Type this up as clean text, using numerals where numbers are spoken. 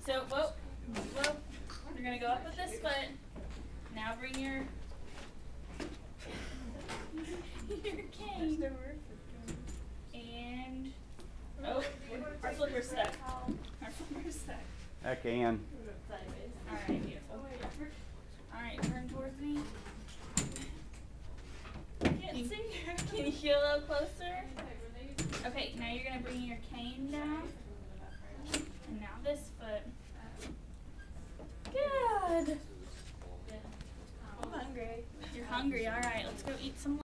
So, whoa, you're gonna go up with this foot. Now bring your cane. And, oh, our flipper's stuck. Our flipper's stuck. I can. Alright, beautiful. Alright, turn towards me. Can't see. Can you get a little closer? Okay, now you're gonna bring your cane down.